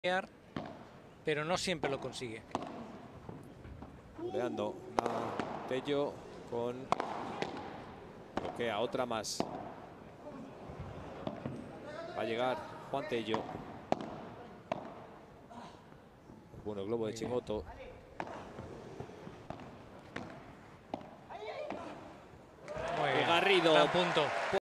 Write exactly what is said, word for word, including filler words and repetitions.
pero no siempre lo consigue. Buleando a Tello con bloquea otra más. Va a llegar Juan Tello. Bueno, globo de Chingoto. Muy bien. Garrido. Gran punto.